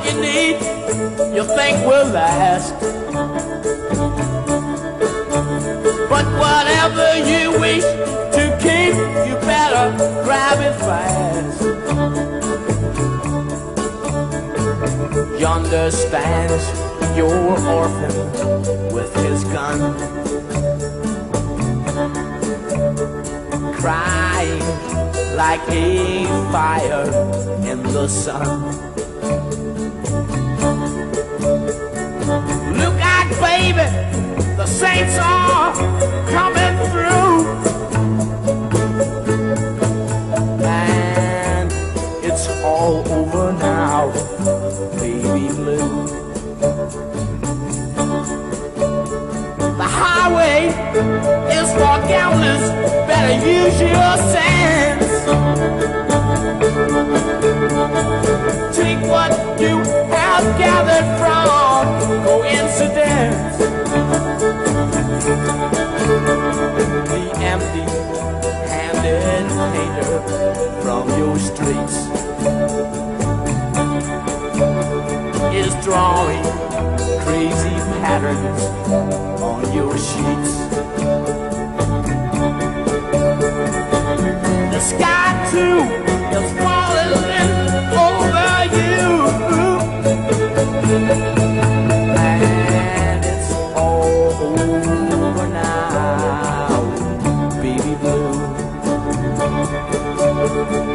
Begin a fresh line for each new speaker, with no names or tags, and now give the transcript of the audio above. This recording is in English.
you need, you think will last. But whatever you wish to keep, you better grab it fast. Yonder stands your orphan with his gun, crying like a fire in the sun. Look out, baby, the saints are coming through, and it's all over now, baby blue. The highway is for gamblers, better use your sense. Take what you have gathered from coincidence. The empty-handed painter from your streets is drawing crazy patterns on your sheets. The sky too is falling over you, and it's all over now, baby blue.